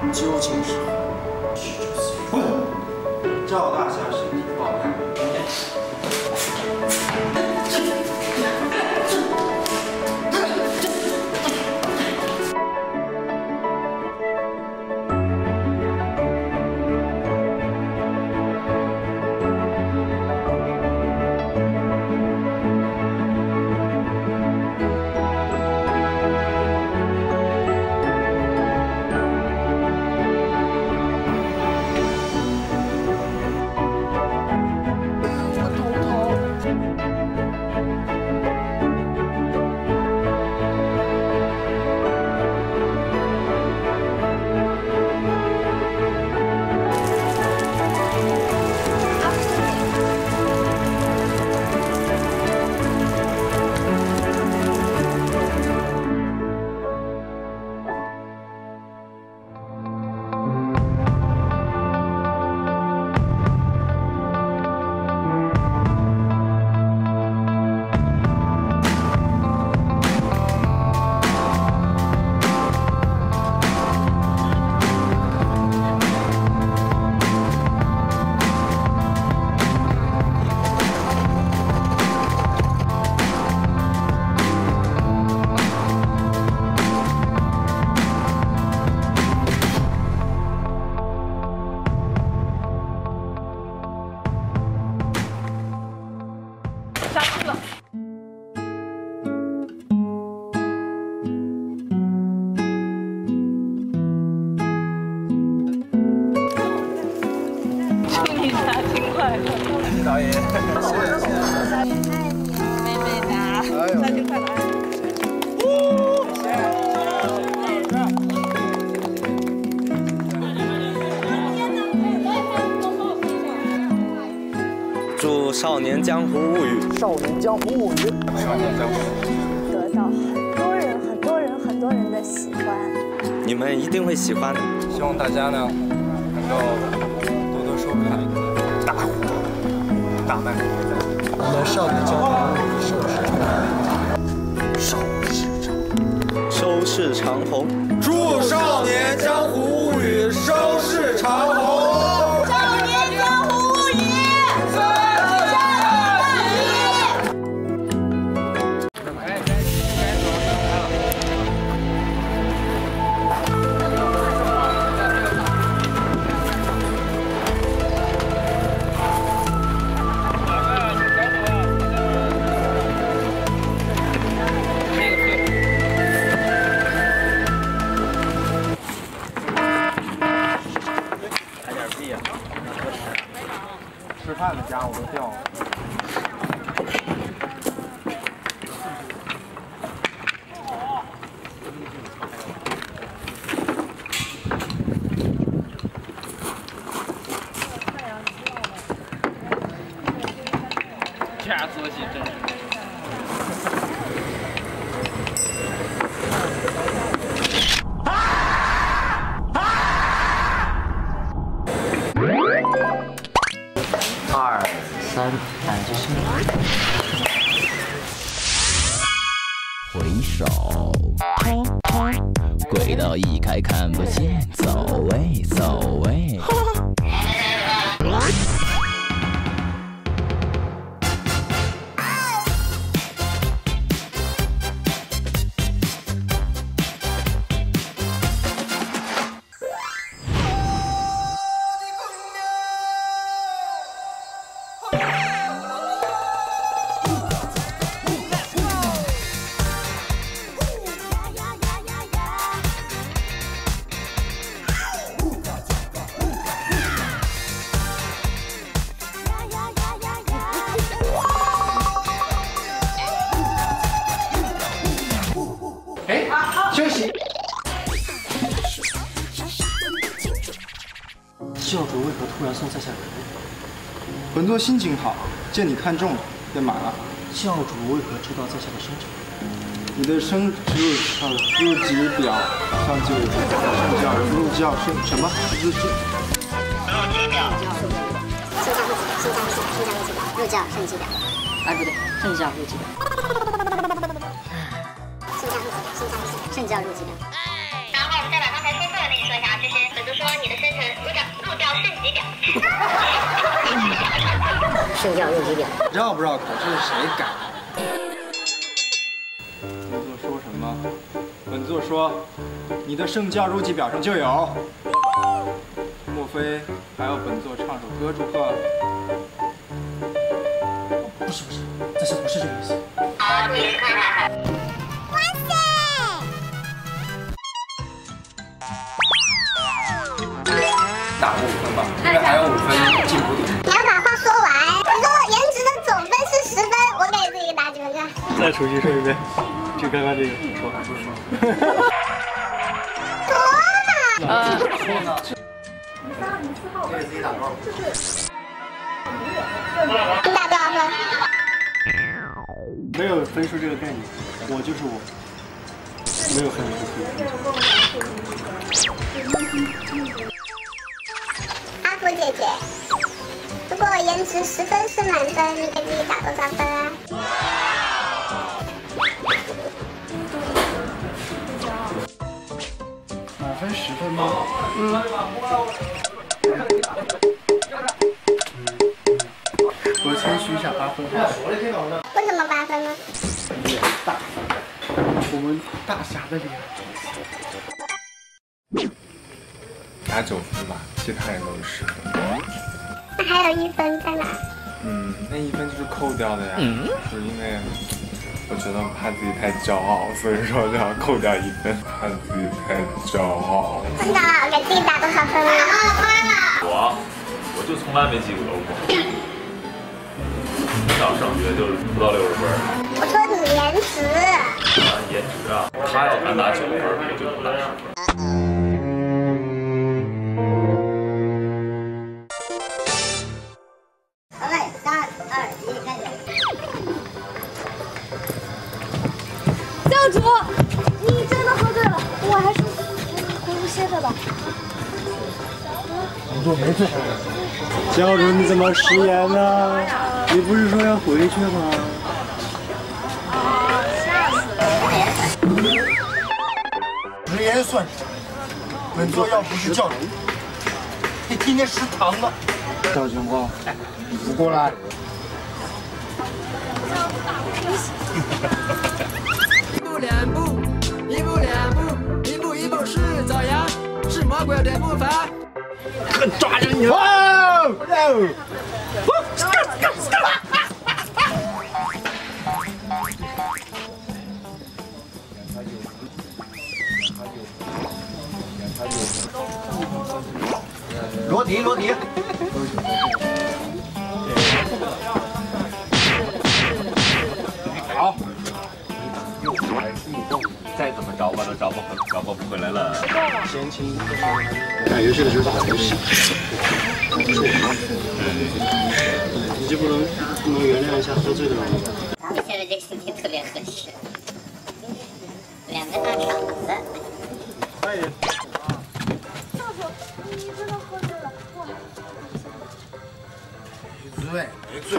究竟是何？滚！赵大侠身体抱恙。 导演， 爱你，美美的，3千块了。 祝《少年江湖物语》 《少年江湖物语》 得到很多人的喜欢， 你们一定会喜欢的。 希望大家呢能够多多收看，大火大卖。 我们《少年江湖物语》 收视长虹。 祝《少年江湖物语》收视长虹。 吃饭的家伙都掉了。 这样做戏真是。 2、3，感觉是。回首，轨道一开看不见，走位，走位。 休息。 教主为何突然送在下人？ 本座心情好，见你看中了，便买了。 教主为何知道在下的生辰？ 你的生入籍表上就有入教生什么入籍表？ 入教升级表。哎，不对，圣教入籍表。圣教入籍表。然后我们再把刚才说错的那个说一下，就是本圣教入级表。 绕不绕口这是谁改的？ 本座说什么？本座说，你的圣教入籍表上就有。莫非还要本座唱首歌祝贺？ 不是，这是不是这个意思？ 哇塞！ 打5分吧，因为还有5分进步点。 你要把话说完。本座颜值的总分是10分，我给自己打几分赞？ 再重新说一遍，就刚刚这个。说还不说？ 给自己打多少分？ 你打多少分？ 没有分数这个概念，我就是我，没有分数可以评价。 阿福姐姐，如果颜值10分是满分，你给自己打多少分啊？ 满分10分吗？我谦虚一下，8分。 为什么8分呢？ 脸大，我们大侠的脸。 打9分吧，其他人都是10分。 那还有1分在哪？ 那1分就是扣掉的呀，就是因为我觉得怕自己太骄傲，所以说就要扣掉1分，怕自己太骄傲。 知道了，给自己打多少分啊？ 我就从来没及格过，从小上学就不到60分。 我说你颜值。 颜值啊，他要敢打9分，我就不打10分。 3、2、1，开始。 教主，你真的喝醉了，我还是回屋歇着吧。 本座没醉。教主你怎么食言呢？你不是说要回去吗？ 食言算什么？本座要不是教主，你天天食堂呢。 赵军光，你不过来。 一步是早阳，是魔鬼的步伐。 抓着你了！ 裸体。 好，再怎么找我都找不回来了。 闲情打游戏的时候打游戏，你就不能原谅一下喝醉的人吗？ 你现在这个心情特别合适，两个大傻子。 哎呀！ 教主，你真的喝醉了，我还没醉，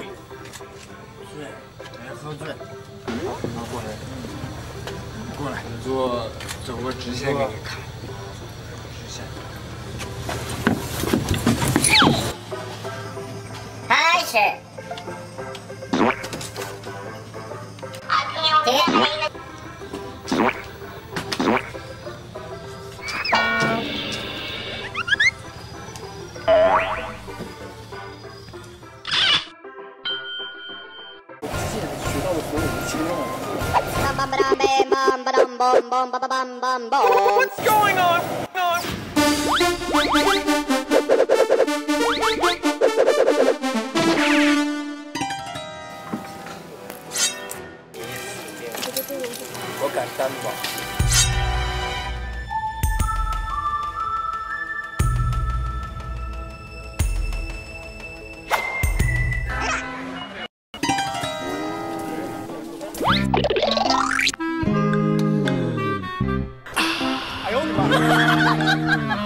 没喝醉。过来，本座走个直线给你看。直线。 开始。 What's going on? 我敢担保。 哎呦我的妈！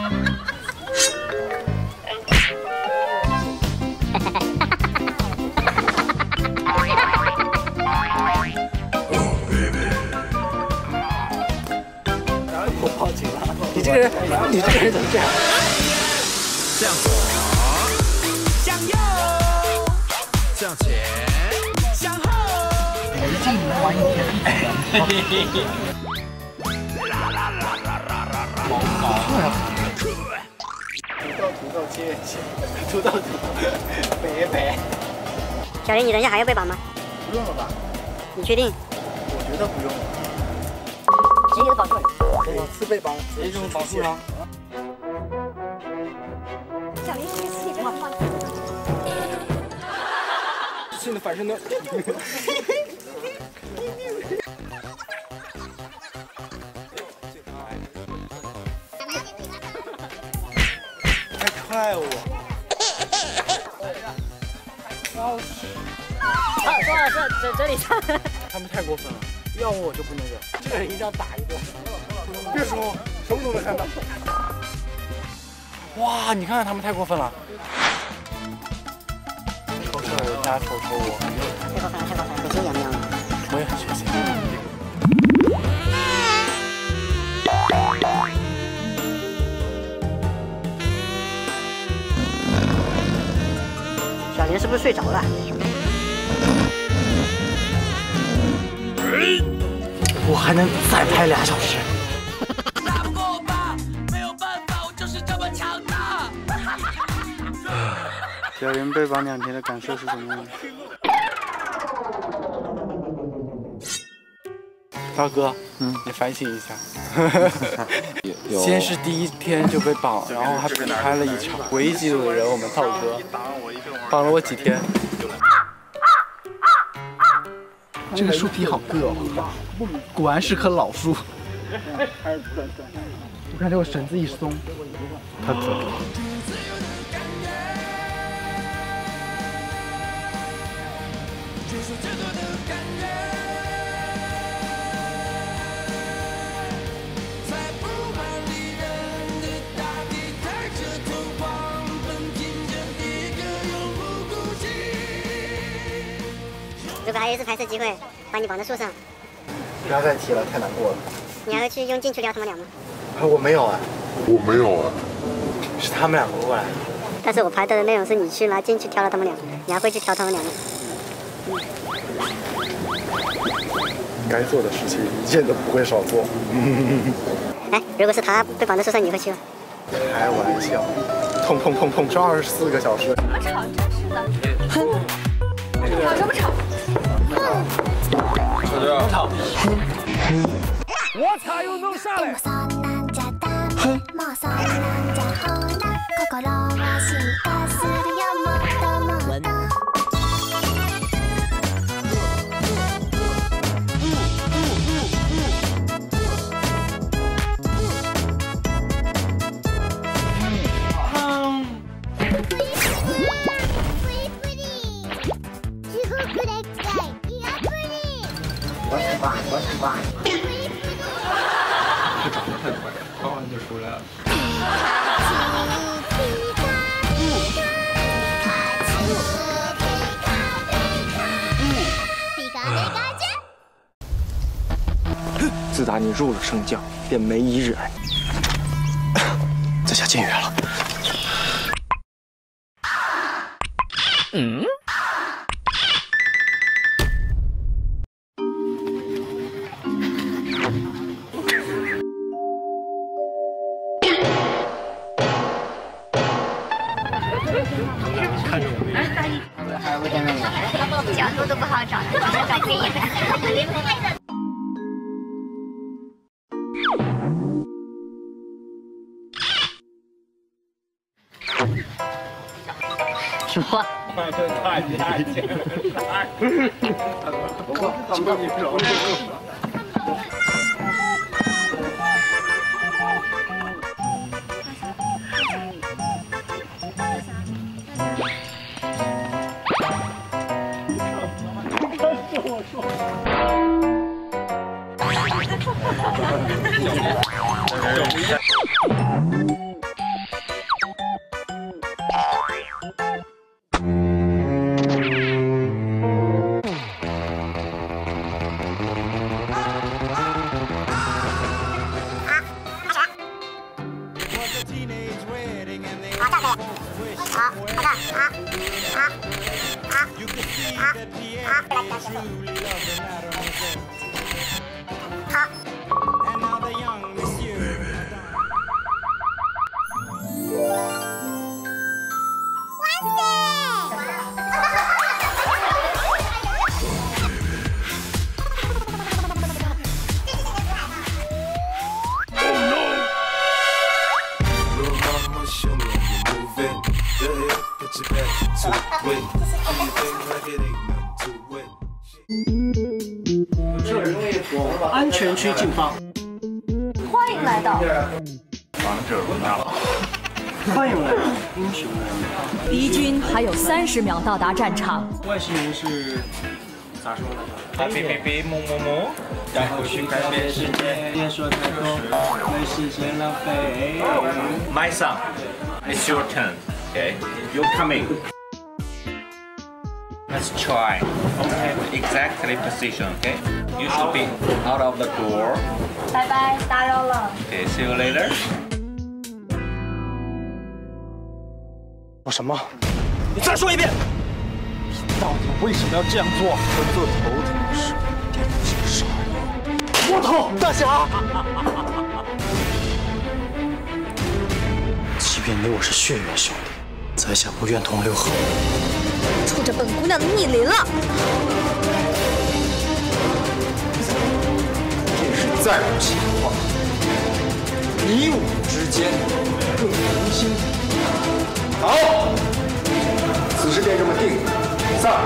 我报警了！你这个人怎么这样？ 向左，向右， 向前，向后。 一进门玩一天。土豆切，土豆白。 小林，你等一下还要被绑吗？ 不用了吧？ 你确定？ 我觉得不用了。 谁有绑住？ 每次被绑， 谁就绑住了？ 小林是个细胞。 新的反身的。 太快我。 这里上。 他们太过分了，要我就不能忍，这个人一定要打一顿。别说，什么都没看到。哇，你看看他们太过分了。瞅瞅人家，瞅瞅我。 太过分了，太过分了，可惜养喵了。 我也很学习。 小林是不是睡着了？ 我还能再拍2小时。 打不过我吧，没有办法，我就是这么强大。 小林被绑2天的感受是怎么样的？大哥，你反省一下。先是第1天就被绑，然后还补拍了1场。唯一记录的人我们道哥，绑了我几天。这个树皮好硌哦，果然是棵老树。我看这个绳子一松，它走了。 如果还有一次拍摄机会，把你绑在树上， 不要再提了，太难过了。 你还会去用劲去撩他们俩吗？ 我没有啊，是他们2个过来的。 但是我拍到的内容是你去拿劲去挑了他们俩，你还会去挑他们俩吗？ 该做的事情一件都不会少做。 哎，如果是他被绑在树上，你会去吗？ 开玩笑，痛，这24个小时。 怎么吵，真是的。吵什么吵？ 吵。 我操，又弄上来！ 他长得太快了，夸完就出来了。 自打你入了圣教，便没一日安宁。在下僭越了。 还会在那里，角度都不好找，只能找黑影。什么？ 这太太简单了，怎么你揉？ 好，大哥。好，好的，好，好，好。 安全区进发。 欢迎来到王者荣耀。 欢迎来到英雄们。 敌军还有30秒到达战场。 外星人是咋说呢？ 哔哔哔，么么么，然后去改变世界。 别说太多，为时间浪费。 My son, it's your turn. Okay, you're coming. Let's try. Okay, exactly position. Okay, you should be out of the door. 拜拜，打扰了。 Okay, see you later. 说什么？你再说一遍！你到底为什么要这样做？本座头疼的是电击杀人。我头，大侠！即便你我是血缘兄弟，在下不愿同流合污。 冲着本姑娘的逆鳞了！ 这是再无情的话，你我之间更同心。好，此事便这么定了。散。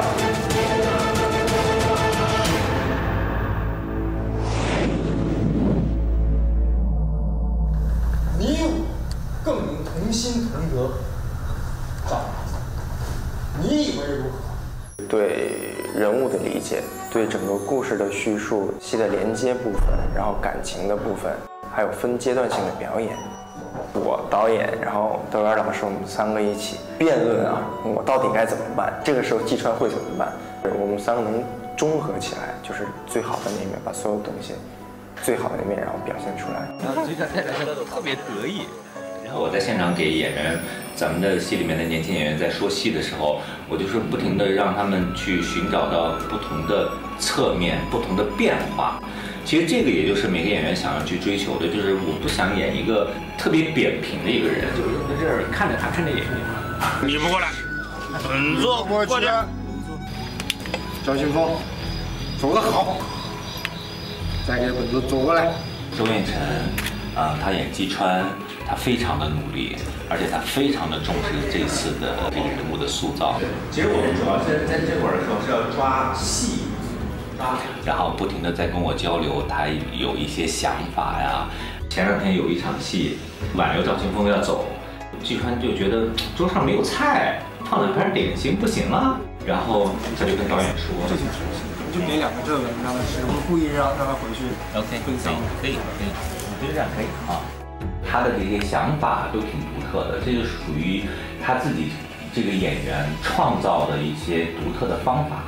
你我更能同心同德。赵你以为如何？ 对人物的理解，对整个故事的叙述、戏的连接部分，然后感情的部分，还有分阶段性的表演。我导演，然后德元老师，我们3个一起辩论啊，我到底该怎么办？这个时候季川会怎么办？我们3个能综合起来，就是最好的那一面，把所有东西最好的那面，然后表现出来。 然后最近太太特别得意。然后我在现场给演员，咱们的戏里面的年轻演员在说戏的时候，我就是不停地让他们去寻找到不同的侧面、不同的变化。其实这个也就是每个演员想要去追求的，就是我不想演一个特别扁平的一个人，就是在这儿看着他，看着演员。 你不过来，本座过去。 赵新峰，走得好，再给本座走过来。 周彦辰，他演季川，他非常的努力，而且他非常的重视这次的这个人物的塑造。其实我们主要是在这会儿的时候是要抓戏。然后不停地在跟我交流，他有一些想法呀。前2天有一场戏，挽留赵清风要走，季川就觉得桌上没有菜，放2盘点心不行啊。然后他就跟导演说， 这挺熟悉的，就给2个这个让他吃，我故意让他回去。 OK， 可以，我觉得这样可以啊。他的这些想法都挺独特的，这就属于他自己这个演员创造的一些独特的方法。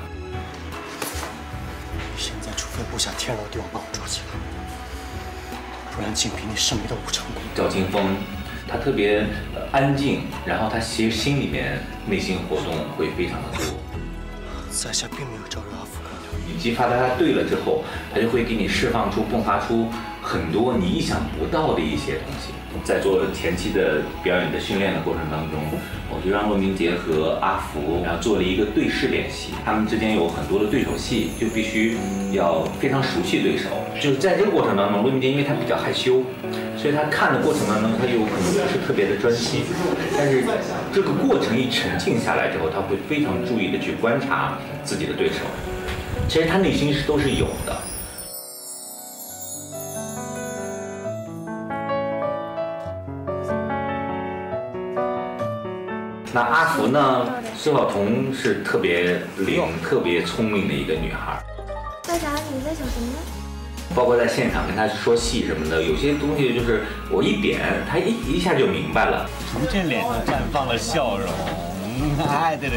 现在除非部下天罗地网把我抓起来，不然仅凭你剩余的5成功。 赵清风，他特别安静，然后他其实心里面内心活动会非常的多。 在下并没有招惹阿福姑娘。 你激发他对了之后，他就会给你释放出、迸发出很多你意想不到的一些东西。在做前期的表演的训练的过程当中，我就让骆明杰和阿福，然后做了一个对视练习。他们之间有很多的对手戏，就必须要非常熟悉对手。就是在这个过程当中，骆明杰因为他比较害羞，所以他看的过程当中，他有可能不是特别的专心。但是这个过程一沉静下来之后，他会非常注意的去观察自己的对手。其实他内心都是有的。那阿福呢？施宝彤是特别灵、特别聪明的一个女孩。 大侠，你在想什么呢？ 包括在现场跟她说戏什么的，有些东西就是我一点，她一下就明白了。 逐渐脸上绽放了笑容。哎，对。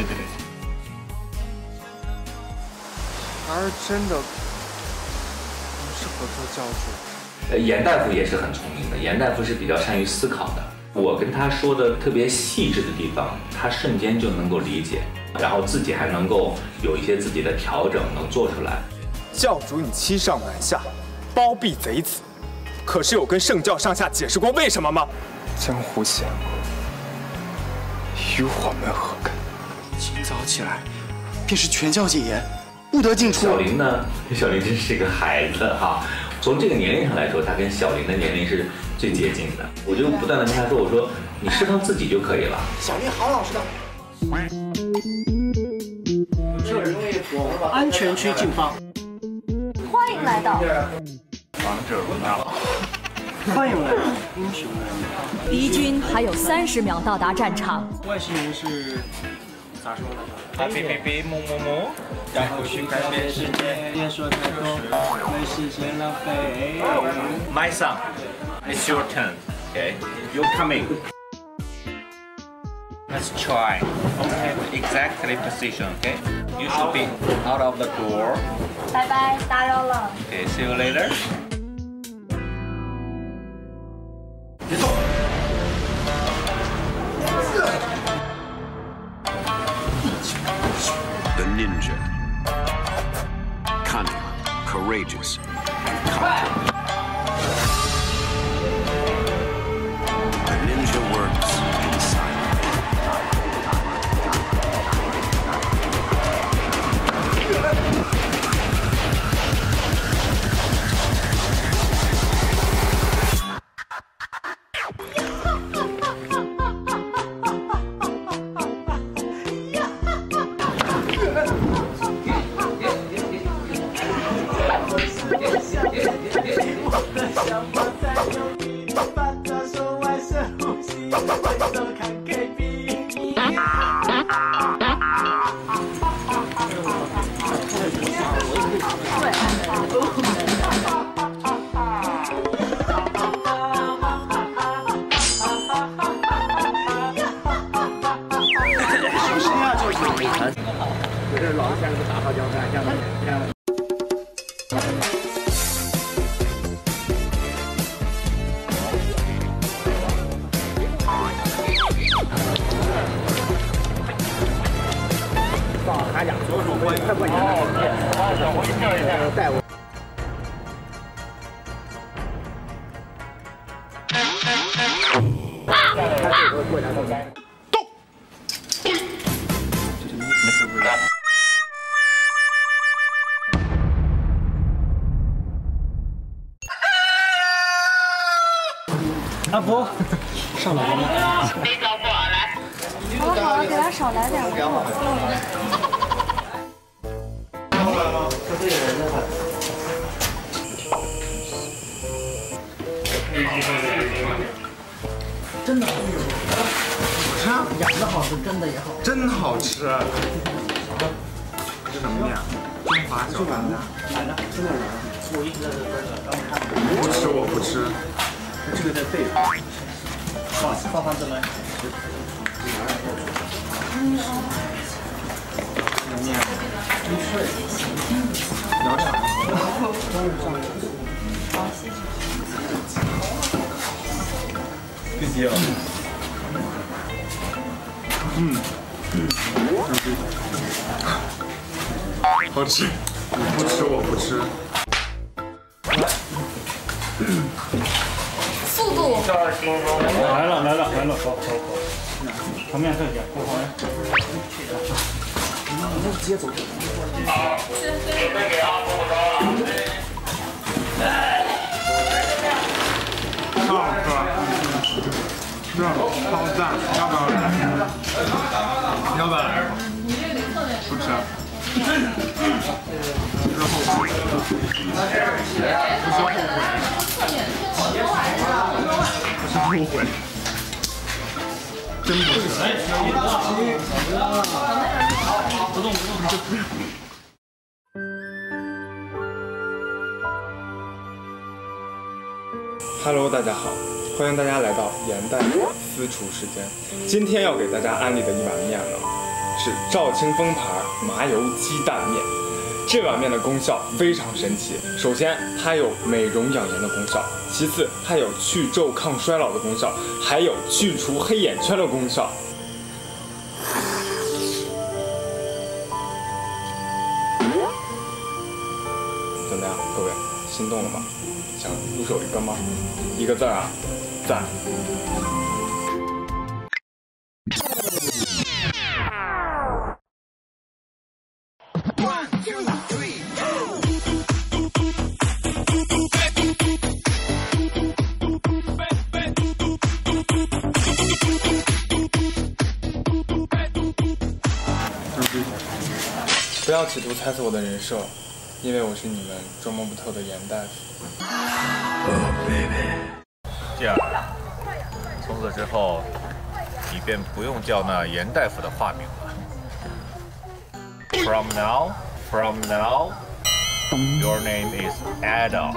还是真的不适合做教主。 严大夫也是很聪明的，严大夫是比较善于思考的。我跟他说的特别细致的地方，他瞬间就能够理解。 然后自己还能够有一些自己的调整，能做出来。 教主你欺上瞒下，包庇贼子，可是有跟圣教上下解释过为什么吗？江湖险恶，与我们何干？ 清早起来，便是全教戒严，不得进出。 小林呢？小林真是个孩子哈。从这个年龄上来说，他跟小林的年龄是最接近的。我就不断的跟他说，我说你释放自己就可以了。 小林好老实的。 安全区进发。 欢迎来到王者荣耀。 欢迎来到英雄们。 敌军还有30秒到达战场。 外星人是咋说的？ 哔哔哔，么么么，然后去改变世界。 别说太多，为时间浪费。 My son, it's your turn. Okay, you're coming. Let's try. Okay, exactly position. Okay, you should be out of the door. 拜拜，打扰了。 Okay, see you later. 别动。 The ninja. Cunning, courageous, confident. The ninja works in silence. 阿伯，上来了。 好了好了，给他少来点。 真的好吃啊！ 养的好是真的也好， 真好吃。这什么面？中华小拌面。 来了，吃点儿。我一直在这儿。 不吃我不吃。 这个在背上。好，放盘子来。面。聊啥？ 好，谢谢。 必须了。好吃。不吃我不吃。 速度。 来了，好，旁边这边，后方。你就直接走。 是，超赞，要不要来？要不要来？不吃。不是后悔，不是后悔，真不是。不动。Hello， 大家好，欢迎大家来到盐蛋私厨时间。今天要给大家安利的一碗面呢，是肇庆风牌麻油鸡蛋面。这碗面的功效非常神奇，首先它有美容养颜的功效，其次它有去皱抗衰老的功效，还有去除黑眼圈的功效。 心动了吗？想入手一个吗？一个字啊，赞。不要企图猜测我的人设，因为我是你们捉摸不透的严大夫。 这样，从此之后，你便不用叫那严大夫的化名了。From now, your name is Adam。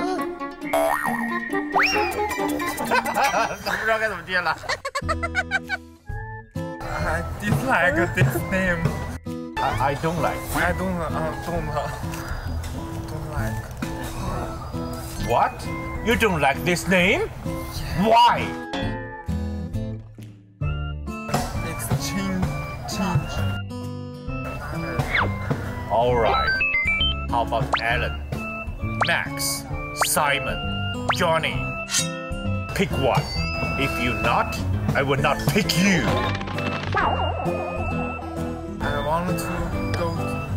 不知道该怎么接了。 I dislike this name. I don't like. I don't like. What? You don't like this name? Why? It's change. All right. How about Alan, Max, Simon, Johnny? Pick one. If you not, I will not pick you. I want to go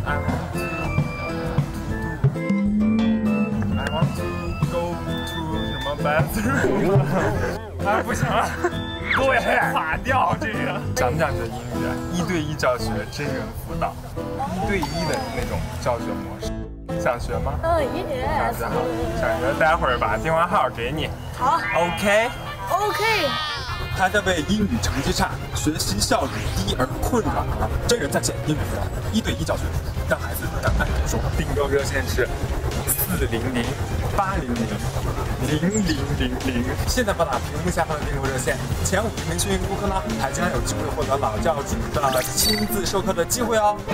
to 什么 bathroom？ 哎，不行了，给我垮掉这个。讲不讲究英语？1对1教学，真人辅导，1对1的那种教学模式，想学吗？ 耶。 想学好，想学待会儿把电话号给你。 好。 OK。 他在为英语成绩差、学习效率低而困扰吗？真人在线英语辅导，1对1教学，让孩子敢爱敢说。 订购热线是400-800-0000。 现在拨打屏幕下方的订购热线，前5名幸运顾客呢，还将有机会获得老教主的亲自授课的机会哦。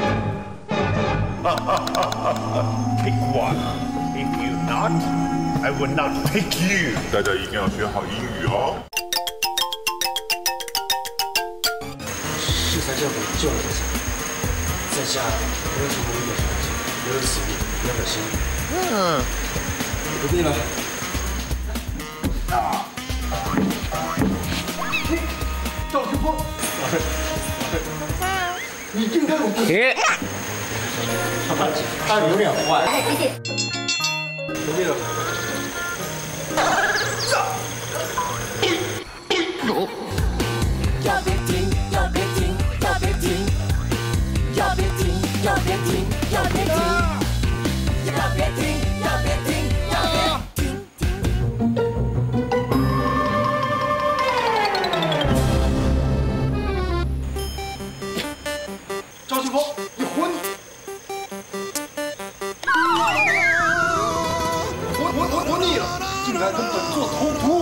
Pick one. If you not, I will not pick you. 大家一定要学好英语哦。 是在这里救了这些，在下没有什么无语的事情，没有死没有心。不必了。赵秋风，你竟敢辱别！他有点坏。不必了。 要别停，要别停，要别停，要别停，要别停，要别停，要别停，要别停，要别停。 赵秋风，你混！活腻了，竟然跟本座同途！